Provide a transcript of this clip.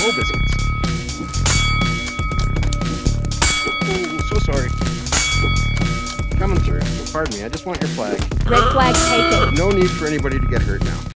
Oh, biscuits. Ooh, so sorry. Coming through. Pardon me, I just want your flag. Red flag taken. No need for anybody to get hurt now.